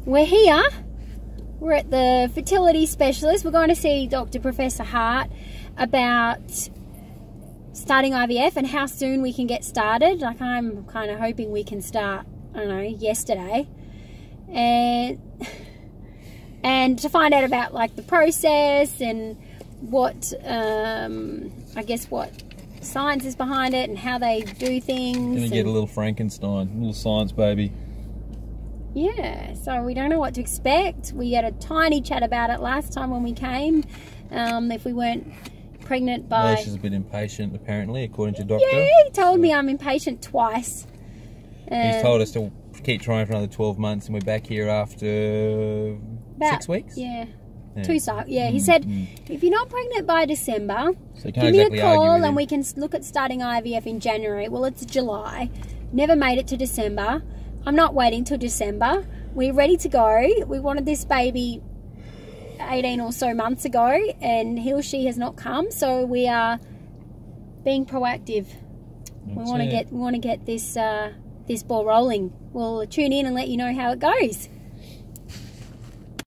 we're here. We're at the fertility specialist. We're going to see Professor Hart about starting IVF and how soon we can get started. Like, I'm kind of hoping we can start, I don't know, yesterday. And to find out about like the process and what, I guess what science is behind it and how they do things. Gonna get a little Frankenstein, a little science baby. Yeah, so we don't know what to expect. We had a tiny chat about it last time when we came. If we weren't pregnant by... Aleisha's a bit impatient, apparently, according to doctor. Yeah, he told me I'm impatient twice. He's told us to keep trying for another 12 months, and we're back here after 6 weeks? Yeah. He said, if you're not pregnant by December, so give me a call and we can look at starting IVF in January. Well, it's July. Never made it to December. I'm not waiting till December. We're ready to go. We wanted this baby 18 or so months ago, and he or she has not come, so we are being proactive. We want to get this this ball rolling. We'll tune in and let you know how it goes.